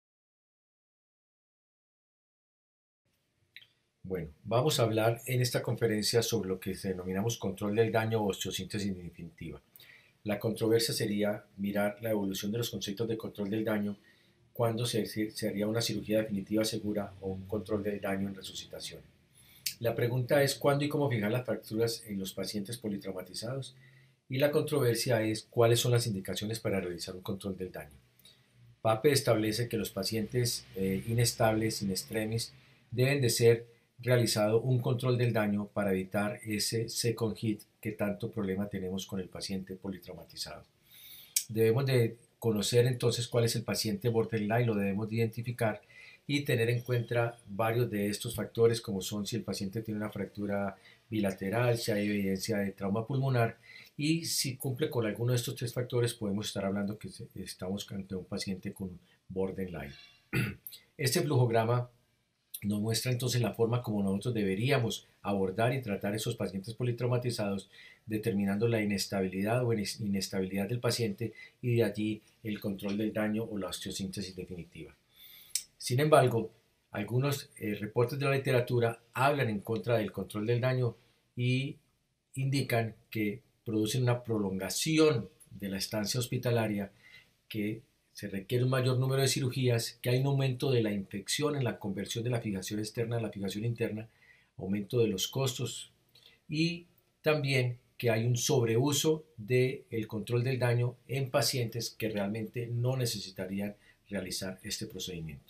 Bueno, vamos a hablar en esta conferencia sobre lo que denominamos control del daño o osteosíntesis definitiva. La controversia sería mirar la evolución de los conceptos de control del daño cuando se haría una cirugía definitiva segura o un control del daño en resucitación. La pregunta es cuándo y cómo fijar las fracturas en los pacientes politraumatizados, y la controversia es cuáles son las indicaciones para realizar un control del daño. PAPE establece que los pacientes inestables, in extremis, deben de ser realizado un control del daño para evitar ese second hit que tanto problema tenemos con el paciente politraumatizado. Debemos de conocer entonces cuál es el paciente borderline, lo debemos de identificar y tener en cuenta varios de estos factores, como son si el paciente tiene una fractura bilateral, si hay evidencia de trauma pulmonar, y si cumple con alguno de estos 3 factores podemos estar hablando que estamos ante un paciente con borderline. Este flujograma nos muestra entonces la forma como nosotros deberíamos abordar y tratar esos pacientes politraumatizados, determinando la inestabilidad o inestabilidad del paciente y de allí el control del daño o la osteosíntesis definitiva. Sin embargo, algunos reportes de la literatura hablan en contra del control del daño y indican que producen una prolongación de la estancia hospitalaria, que se requiere un mayor número de cirugías, que hay un aumento de la infección en la conversión de la fijación externa a la fijación interna, aumento de los costos y también que hay un sobreuso del control del daño en pacientes que realmente no necesitarían realizar este procedimiento.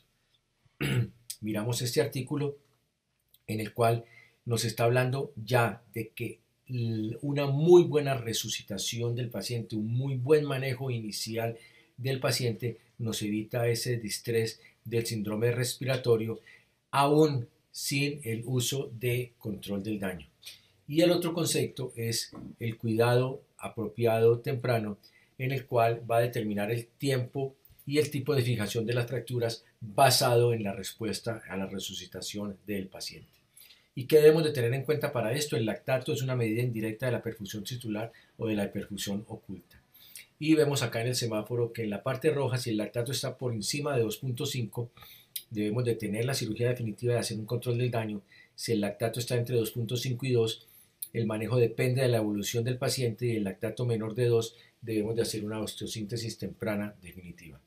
Miramos este artículo en el cual nos está hablando ya de que una muy buena resucitación del paciente, un muy buen manejo inicial del paciente nos evita ese distrés del síndrome respiratorio, aún sin el uso de control del daño. Y el otro concepto es el cuidado apropiado temprano, en el cual va a determinar el tiempo y el tipo de fijación de las fracturas basado en la respuesta a la resucitación del paciente. ¿Y qué debemos de tener en cuenta para esto? El lactato es una medida indirecta de la perfusión tisular o de la perfusión oculta. Y vemos acá en el semáforo que en la parte roja, si el lactato está por encima de 2.5, debemos de tener la cirugía definitiva de hacer un control del daño. Si el lactato está entre 2.5 y 2, el manejo depende de la evolución del paciente, y el lactato menor de 2 debemos de hacer una osteosíntesis temprana definitiva.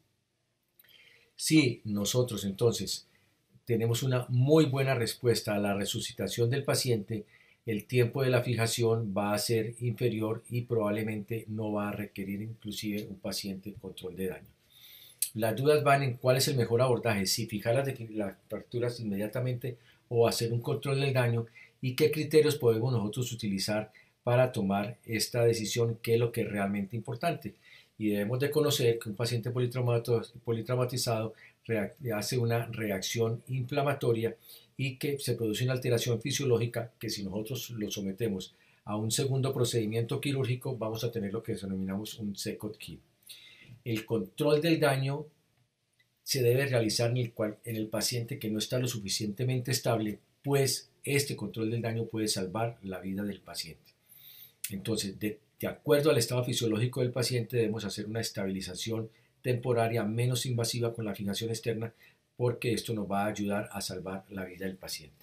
Si nosotros entonces tenemos una muy buena respuesta a la resucitación del paciente, el tiempo de la fijación va a ser inferior y probablemente no va a requerir inclusive un paciente control de daño. Las dudas van en cuál es el mejor abordaje, si fijar las fracturas inmediatamente o hacer un control del daño, y qué criterios podemos nosotros utilizar para tomar esta decisión, que es lo que es realmente importante. Y debemos de conocer que un paciente politraumatizado hace una reacción inflamatoria y que se produce una alteración fisiológica que, si nosotros lo sometemos a un segundo procedimiento quirúrgico, vamos a tener lo que denominamos un second kit. El control del daño se debe realizar en el paciente que no está lo suficientemente estable, pues este control del daño puede salvar la vida del paciente. Entonces, de acuerdo al estado fisiológico del paciente, debemos hacer una estabilización temporaria menos invasiva con la fijación externa, porque esto nos va a ayudar a salvar la vida del paciente.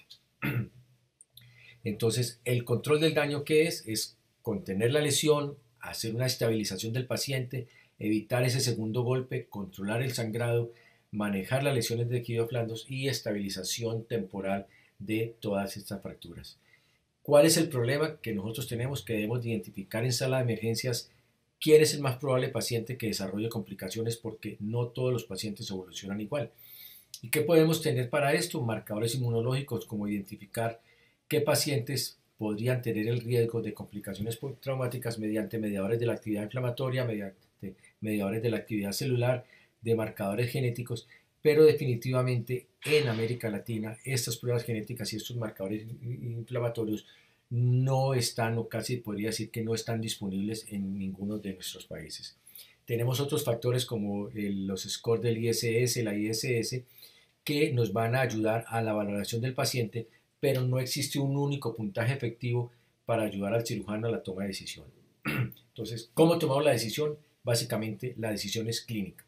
Entonces, el control del daño, ¿qué es? Es contener la lesión, hacer una estabilización del paciente, evitar ese segundo golpe, controlar el sangrado, manejar las lesiones de quilioflandos y estabilización temporal de todas estas fracturas. ¿Cuál es el problema que nosotros tenemos? Que debemos de identificar en sala de emergencias quién es el más probable paciente que desarrolle complicaciones, porque no todos los pacientes evolucionan igual. ¿Y qué podemos tener para esto? Marcadores inmunológicos, como identificar qué pacientes podrían tener el riesgo de complicaciones traumáticas mediante mediadores de la actividad inflamatoria, mediante mediadores de la actividad celular, de marcadores genéticos, pero definitivamente en América Latina estas pruebas genéticas y estos marcadores inflamatorios no están, o casi podría decir que no están disponibles en ninguno de nuestros países. Tenemos otros factores como los scores del ISS, la ISS, que nos van a ayudar a la valoración del paciente, pero no existe un único puntaje efectivo para ayudar al cirujano a la toma de decisión. Entonces, ¿cómo tomamos la decisión? Básicamente, la decisión es clínica.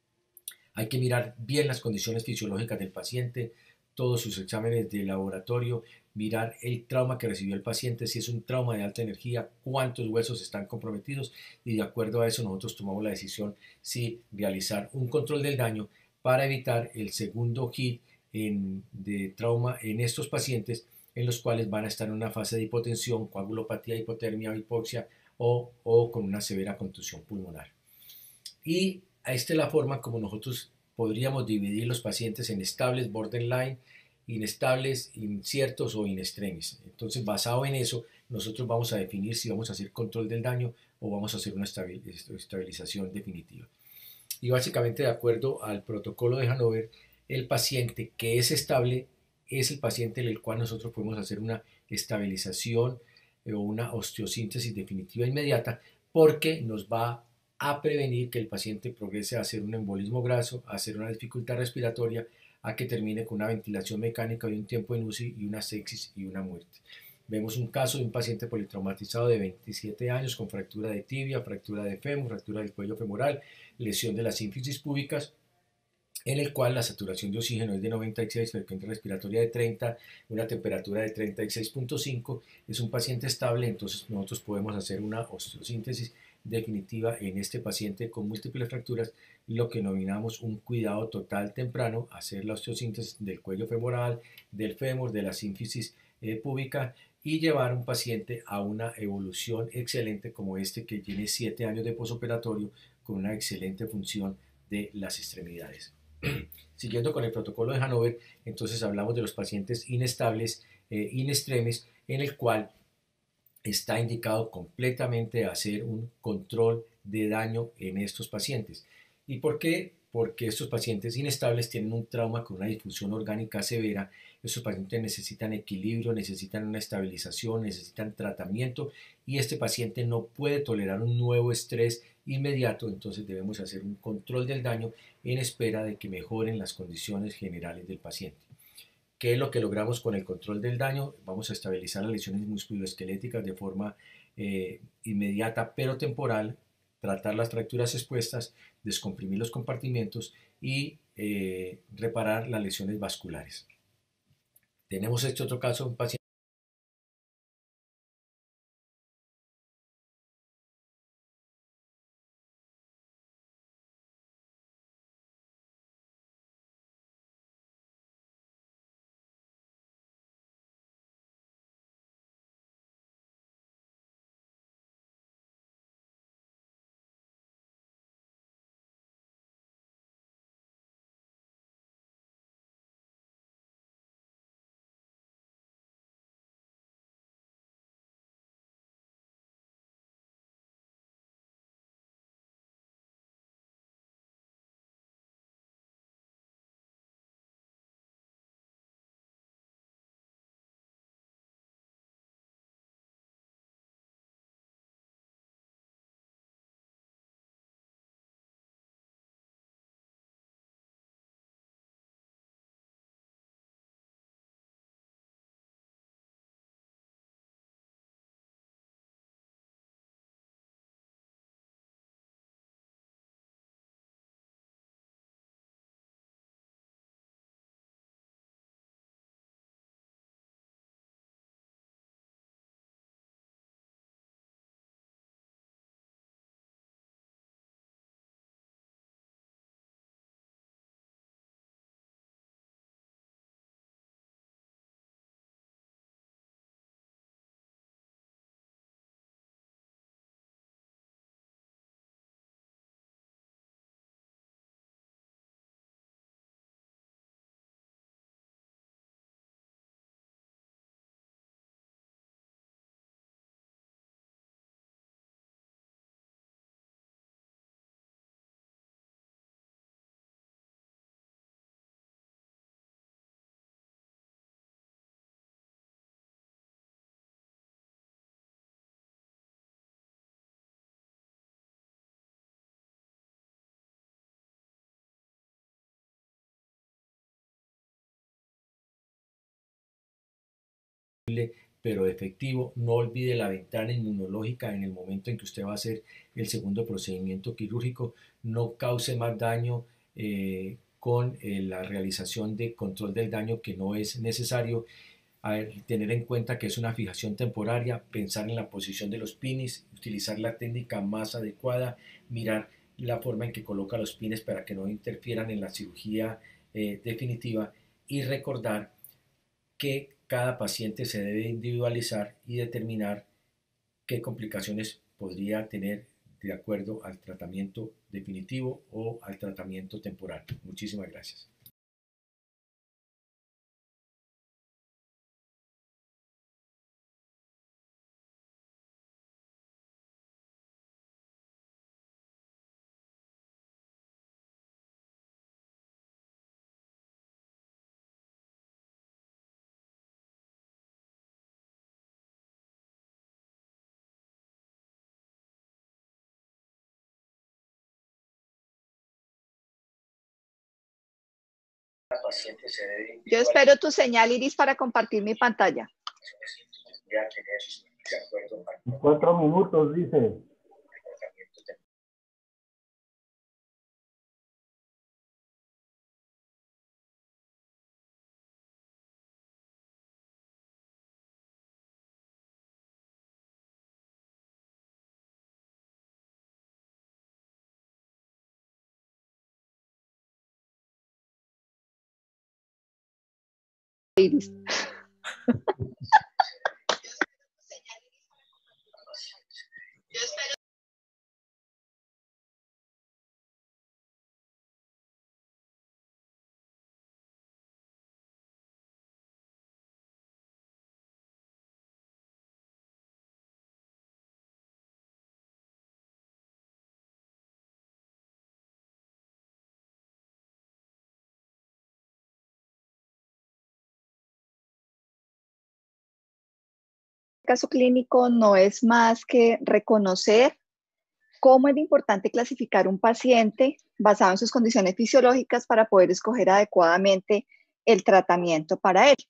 Hay que mirar bien las condiciones fisiológicas del paciente, todos sus exámenes de laboratorio, mirar el trauma que recibió el paciente, si es un trauma de alta energía, cuántos huesos están comprometidos, y de acuerdo a eso nosotros tomamos la decisión si realizar un control del daño para evitar el segundo hit de trauma en estos pacientes, en los cuales van a estar en una fase de hipotensión, coagulopatía, hipotermia, hipoxia o con una severa contusión pulmonar. Y esta es la forma como nosotros podríamos dividir los pacientes en estables, borderline, inestables, inciertos o in extremis. Entonces, basado en eso, nosotros vamos a definir si vamos a hacer control del daño o vamos a hacer una estabilización definitiva. Y básicamente, de acuerdo al protocolo de Hanover, el paciente que es estable es el paciente en el cual nosotros podemos hacer una estabilización o una osteosíntesis definitiva inmediata, porque nos va a prevenir que el paciente progrese a hacer un embolismo graso, a hacer una dificultad respiratoria, a que termine con una ventilación mecánica y un tiempo en UCI y una sepsis y una muerte. Vemos un caso de un paciente politraumatizado de 27 años con fractura de tibia, fractura de fémur, fractura del cuello femoral, lesión de las sínfisis púbicas, en el cual la saturación de oxígeno es de 96, frecuencia respiratoria de 30, una temperatura de 36.5, es un paciente estable. Entonces nosotros podemos hacer una osteosíntesis definitiva en este paciente con múltiples fracturas, lo que denominamos un cuidado total temprano, hacer la osteosíntesis del cuello femoral, del fémur, de la sínfisis púbica, y llevar a un paciente a una evolución excelente como este, que tiene 7 años de posoperatorio con una excelente función de las extremidades. Siguiendo con el protocolo de Hanover, entonces hablamos de los pacientes inestables, in extremis, en el cual está indicado completamente hacer un control de daño en estos pacientes. ¿Y por qué? Porque estos pacientes inestables tienen un trauma con una disfunción orgánica severa. Estos pacientes necesitan equilibrio, necesitan una estabilización, necesitan tratamiento, y este paciente no puede tolerar un nuevo estrés inmediato, entonces debemos hacer un control del daño en espera de que mejoren las condiciones generales del paciente. ¿Qué es lo que logramos con el control del daño? Vamos a estabilizar las lesiones musculoesqueléticas de forma inmediata pero temporal, tratar las fracturas expuestas, descomprimir los compartimentos y reparar las lesiones vasculares. Tenemos este otro caso, un paciente pero efectivo. No olvide la ventana inmunológica en el momento en que usted va a hacer el segundo procedimiento quirúrgico. No cause más daño con la realización de control del daño que no es necesario. Tener en cuenta que es una fijación temporaria, pensar en la posición de los pines, utilizar la técnica más adecuada, mirar la forma en que coloca los pines para que no interfieran en la cirugía definitiva y recordar que cada paciente se debe individualizar y determinar qué complicaciones podría tener de acuerdo al tratamiento definitivo o al tratamiento temporal. Muchísimas gracias. Yo espero tu señal, Iris, para compartir mi pantalla. 4 minutos, dice. Iris. Caso clínico no es más que reconocer ¿Cómo es importante clasificar un paciente basado en sus condiciones fisiológicas para poder escoger adecuadamente el tratamiento para él?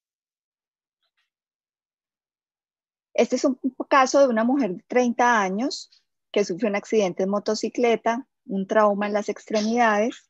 Este es un caso de una mujer de 30 años que sufrió un accidente en motocicleta, un trauma en las extremidades,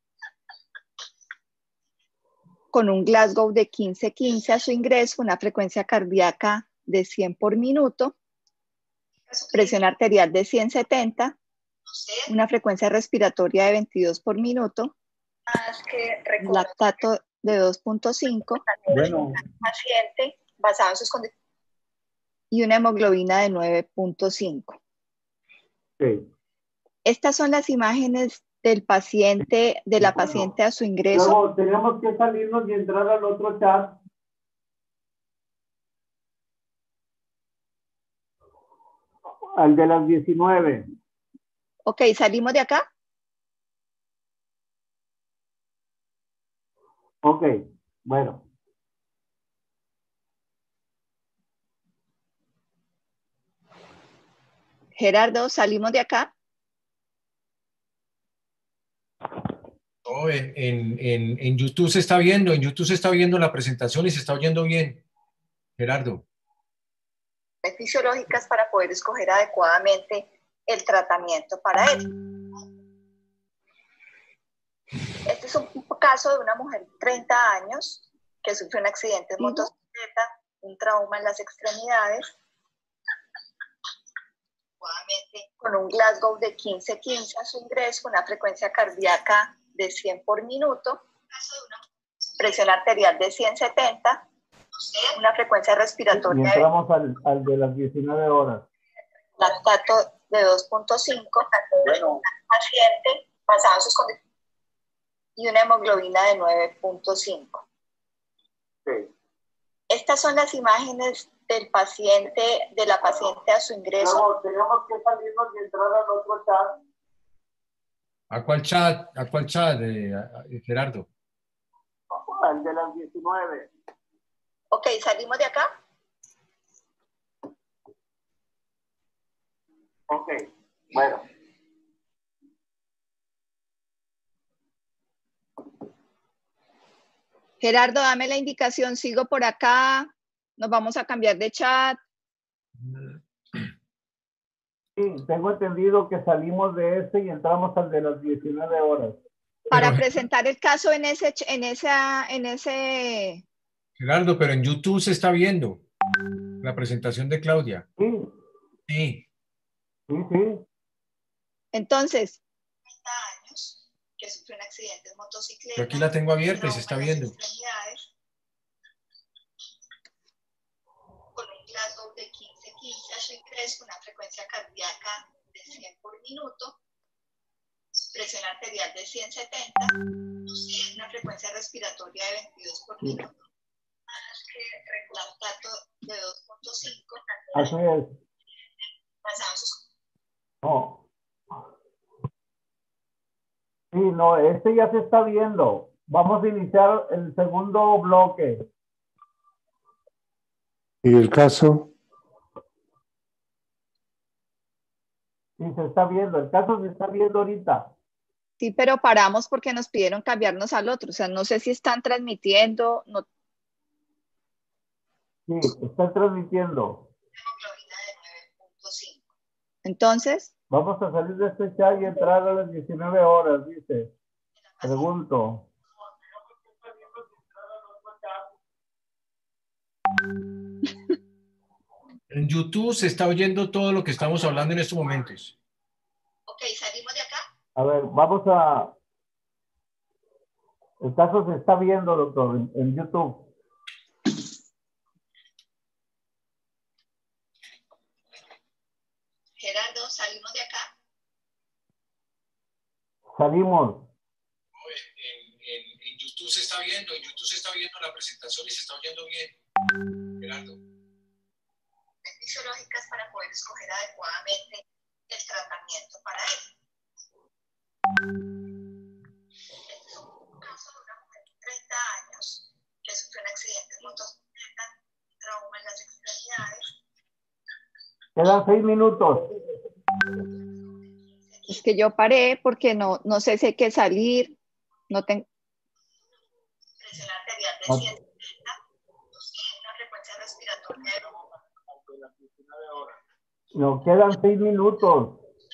con un Glasgow de 15-15 a su ingreso, una frecuencia cardíaca de 100 por minuto, presión arterial de 170, una frecuencia respiratoria de 22 por minuto, lactato de 2.5, Bueno, paciente basado en sus condiciones, y una hemoglobina de 9.5. sí. Estas son las imágenes del paciente, de la paciente a su ingreso. Luego tenemos que salirnos y entrar al otro chat. Al de las 19. Ok, salimos de acá. Ok, bueno. Gerardo, salimos de acá. No, en YouTube se está viendo, en YouTube se está viendo la presentación y se está oyendo bien, Gerardo. Fisiológicas para poder escoger adecuadamente el tratamiento para él. Este es un caso de una mujer de 30 años que sufrió un accidente en motocicleta, un trauma en las extremidades, con un Glasgow de 15-15 a su ingreso, una frecuencia cardíaca de 100 por minuto, presión arterial de 170, una frecuencia Y respiratoria entramos al de las 19 horas. lactato de 2.5, Bueno. paciente basado en sus condiciones, y una hemoglobina de 9.5. Sí. Estas son las imágenes del paciente, de la paciente a su ingreso. Luego tenemos que salirnos y entrar al otro chat. ¿A cuál chat? ¿A cuál chat, Gerardo? Al de las 19. Ok, salimos de acá. Ok, bueno. Gerardo, dame la indicación, sigo por acá, nos vamos a cambiar de chat. Sí, tengo entendido que salimos de ese y entramos al de las 19 horas. Para Pero, presentar el caso en ese. Gerardo, pero en YouTube se está viendo la presentación de Claudia. Sí, Sí. sí. Entonces, 30 años, que sufrió un accidente en motocicleta. Yo aquí la tengo abierta y se está viendo. Con un Glasgow de 15-15 a su ingreso, una frecuencia cardíaca de 100 por minuto, presión arterial de 170, una frecuencia respiratoria de 22 por minuto, lactato de 2.5. Así es. No. Sí, no, este ya se está viendo. Vamos a iniciar el segundo bloque. ¿Y el caso? Sí, se está viendo. El caso se está viendo ahorita. Sí, pero paramos porque nos pidieron cambiarnos al otro. O sea, no sé si están transmitiendo. No. Sí, está transmitiendo. Entonces, Vamos a salir de este chat y entrar a las 19 horas, dice. Pregunto. En YouTube se está oyendo todo lo que estamos hablando en estos momentos. ok, salimos de acá. A ver, vamos a... El caso se está viendo, doctor, en YouTube. Gerardo, salimos de acá. Salimos. En YouTube se está viendo, en YouTube se está viendo la presentación y se está oyendo bien, Gerardo. Fisiológicas para poder escoger adecuadamente el tratamiento para él. Este es un caso de una mujer de 30 años que sufrió un accidente en motocicleta, trauma en las extremidades. Quedan 6 minutos. Es que yo paré porque no sé si hay que salir, no tengo... Presión arterial de 170, una frecuencia respiratoria de... Nos quedan 6 minutos.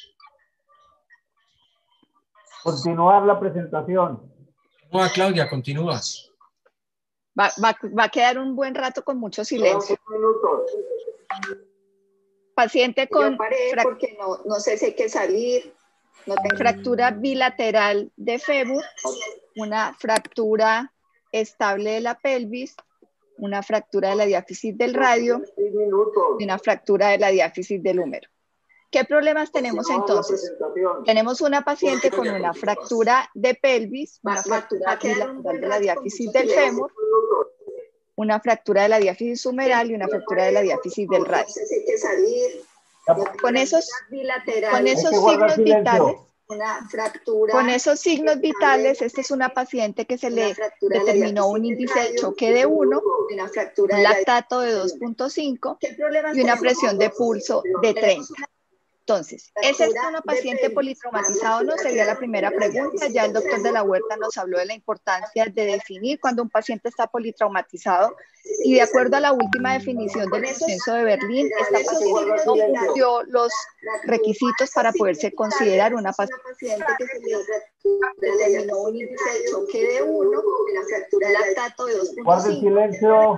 Continuar la presentación. Continúa, Claudia, continúa. Va a quedar un buen rato con mucho silencio. Paciente con porque no sé si hay que salir, no tengo fractura bilateral de fémur, una fractura estable de la pelvis, una fractura de la diáfisis del radio y una fractura de la diáfisis del húmero. ¿Qué problemas tenemos entonces? Tenemos una paciente con una fractura de pelvis, una fractura bilateral de la diáfisis del fémur, una fractura de la diáfisis humeral y una fractura de la diáfisis del radio. Con esos signos vitales, con esos signos vitales, esta es una paciente que se le determinó un índice de choque de 1, un lactato de 2.5 y una presión de pulso de 30. Entonces, ¿es esta una paciente politraumatizada o no? Sería la primera pregunta. Ya el doctor de la Huerta nos habló de la importancia de definir cuando un paciente está politraumatizado y de acuerdo a la última definición del consenso de Berlín, esta paciente no cumplió los requisitos para poderse considerar una paciente que se le determinó un índice de choque de 1, una fractura de lactato de 2.5. Guarde silencio.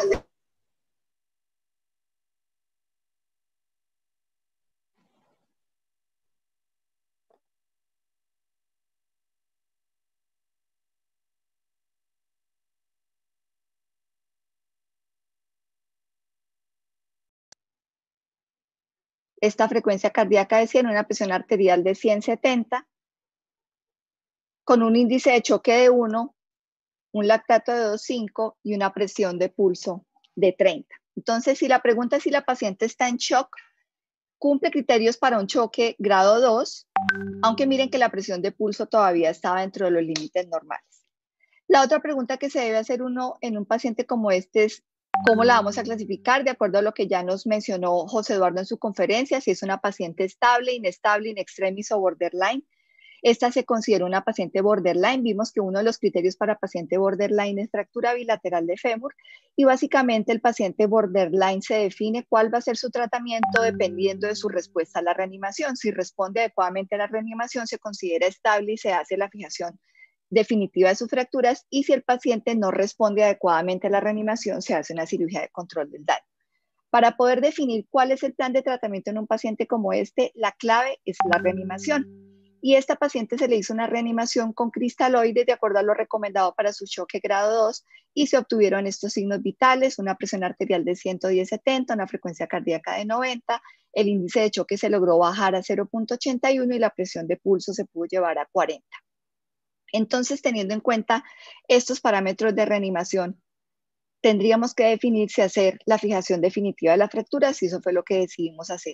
Esta frecuencia cardíaca de 100, una presión arterial de 170, con un índice de choque de 1, un lactato de 2.5 y una presión de pulso de 30. Entonces, si la pregunta es si la paciente está en shock, cumple criterios para un choque grado 2, aunque miren que la presión de pulso todavía estaba dentro de los límites normales. La otra pregunta que se debe hacer uno en un paciente como este es, ¿cómo la vamos a clasificar? De acuerdo a lo que ya nos mencionó José Eduardo en su conferencia, si es una paciente estable, inestable, in extremis o borderline. Esta se considera una paciente borderline. Vimos que uno de los criterios para paciente borderline es fractura bilateral de fémur y básicamente el paciente borderline se define cuál va a ser su tratamiento dependiendo de su respuesta a la reanimación. Si responde adecuadamente a la reanimación, se considera estable y se hace la fijación definitiva de sus fracturas, y si el paciente no responde adecuadamente a la reanimación, se hace una cirugía de control del daño. Para poder definir cuál es el plan de tratamiento en un paciente como este, la clave es la reanimación. Y esta paciente se le hizo una reanimación con cristaloides de acuerdo a lo recomendado para su choque grado 2 y se obtuvieron estos signos vitales, una presión arterial de 110/70, una frecuencia cardíaca de 90, el índice de choque se logró bajar a 0.81 y la presión de pulso se pudo llevar a 40. Entonces, teniendo en cuenta estos parámetros de reanimación, tendríamos que definir si hacer la fijación definitiva de la fractura, y eso fue lo que decidimos hacer.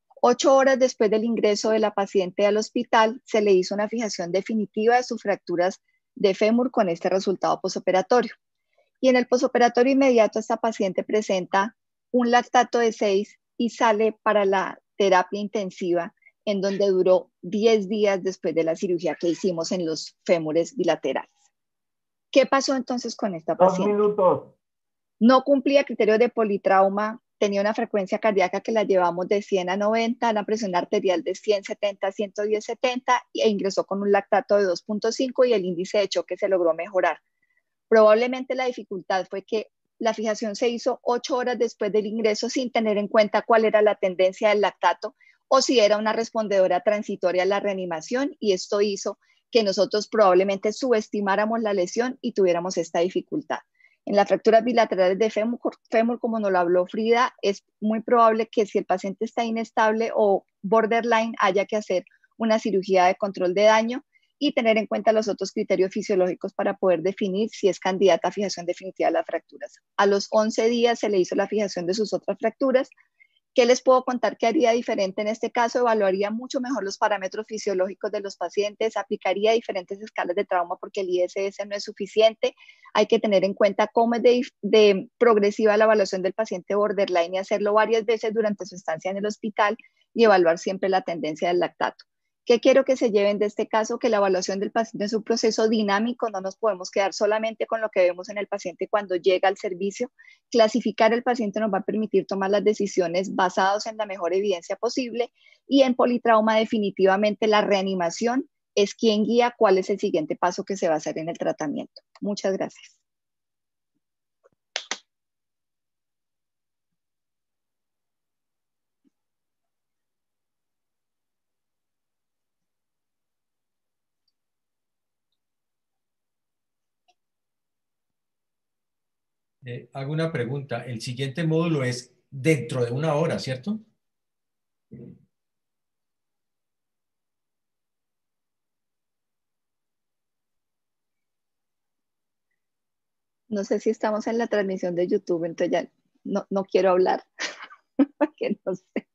8 horas después del ingreso de la paciente al hospital, se le hizo una fijación definitiva de sus fracturas de fémur con este resultado posoperatorio. Y en el posoperatorio inmediato, esta paciente presenta un lactato de 6 y sale para la terapia intensiva, en donde duró 10 días después de la cirugía que hicimos en los fémures bilaterales. ¿Qué pasó entonces con esta paciente? 2 minutos. No cumplía criterios de politrauma, tenía una frecuencia cardíaca que la llevamos de 100 a 90, la presión arterial de 170 a 110/70 e ingresó con un lactato de 2.5 y el índice de choque se logró mejorar. Probablemente la dificultad fue que la fijación se hizo 8 horas después del ingreso sin tener en cuenta cuál era la tendencia del lactato o si era una respondedora transitoria a la reanimación, y esto hizo que nosotros probablemente subestimáramos la lesión y tuviéramos esta dificultad. En las fracturas bilaterales de fémur, como nos lo habló Frida, es muy probable que si el paciente está inestable o borderline haya que hacer una cirugía de control de daño y tener en cuenta los otros criterios fisiológicos para poder definir si es candidata a fijación definitiva de las fracturas. A los 11 días se le hizo la fijación de sus otras fracturas. ¿Qué les puedo contar que haría diferente en este caso? Evaluaría mucho mejor los parámetros fisiológicos de los pacientes, aplicaría diferentes escalas de trauma porque el ISS no es suficiente. Hay que tener en cuenta cómo es de progresiva la evaluación del paciente borderline y hacerlo varias veces durante su estancia en el hospital y evaluar siempre la tendencia del lactato. ¿Qué quiero que se lleven de este caso? Que la evaluación del paciente es un proceso dinámico, no nos podemos quedar solamente con lo que vemos en el paciente cuando llega al servicio. Clasificar el paciente nos va a permitir tomar las decisiones basadas en la mejor evidencia posible, y en politrauma definitivamente la reanimación es quien guía cuál es el siguiente paso que se va a hacer en el tratamiento. Muchas gracias. Hago una pregunta. El siguiente módulo es dentro de una hora, ¿cierto? No sé si estamos en la transmisión de YouTube, entonces ya no quiero hablar, porque no sé.